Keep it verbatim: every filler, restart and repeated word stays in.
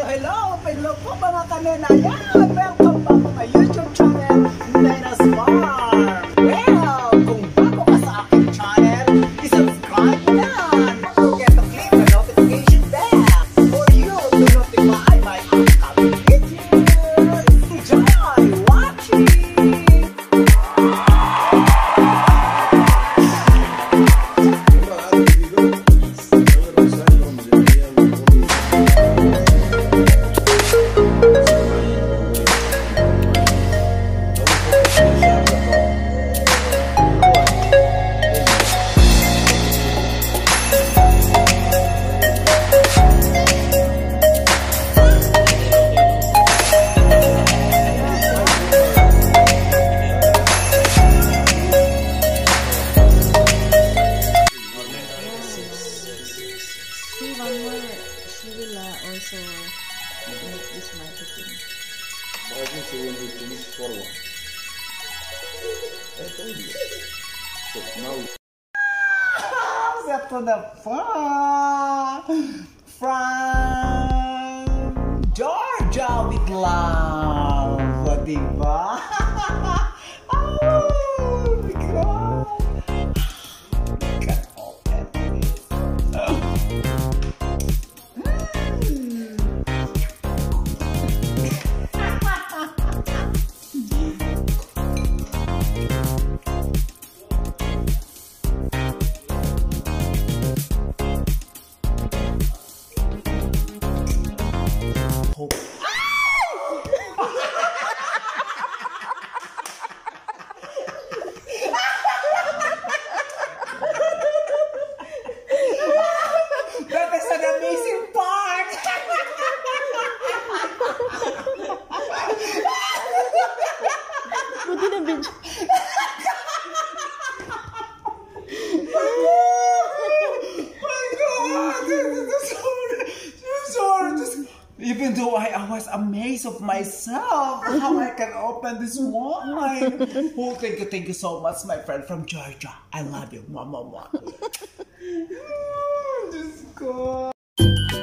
hello! Hello po mga kanenaya! Welcome back to my YouTube channel, Nena's Farm! Well, kung bago ka sa aking channel, isubscribe mo na! Don't forget to click the notification bell for you to notify my upcoming videos! Enjoy watching! See, one more, she will uh, also make this marketing. But I think she will be finished for one. I told you. So now Set to the farm from Georgia with love, diba? Oh my God! You can open this. Hope. That is an amazing part! Buti na video. My God! I'm sorry. Just, even though I, I was amazed of myself how I can open this wine. Oh, thank you, thank you so much, my friend from Georgia. I love you, mama, mama. Just go.